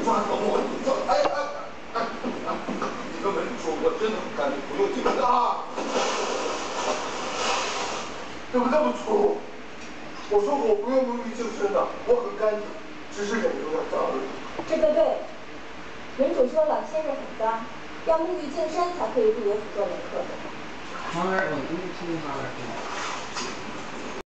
抓疼我，你抓！哎！你根本说我真的很干净，不用紧的啊！怎么这么粗？我说我不用沐浴净身的，我很干净，只是脸有点脏而已。 这个对。人主说了，先生很脏，要沐浴净身才可以入园府做人客的。 旁边我给你听旁边听。